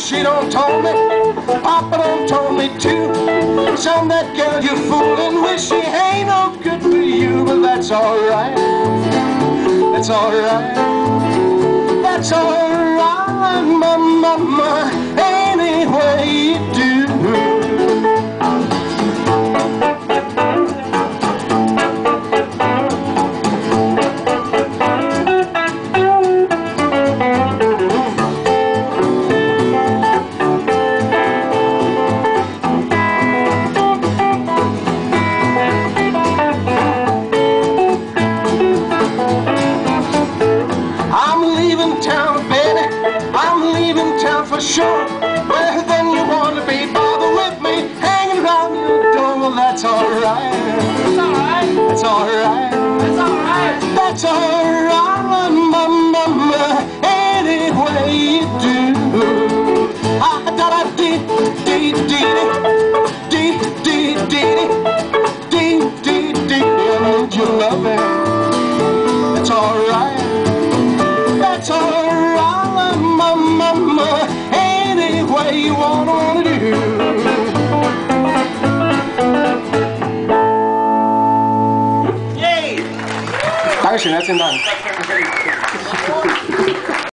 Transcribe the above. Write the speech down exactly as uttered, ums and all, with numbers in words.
she don't told me, Papa don't told me too. Son, that girl you're fooling with, she ain't no good for you. But that's alright, that's alright, that's alright, my mama, any way you do. For sure, well then you wanna be bothered with me, hanging around your door. Well, that's alright, that's alright, that's alright, that's alright, that's alright, my mama, any way you do. Ah da da dee dee dee dee dee dee dee dee dee. I need your loving. That's alright, that's alright, my mama. What you wanna, wanna do. Yay! Dankeschön, herzlichen Dank.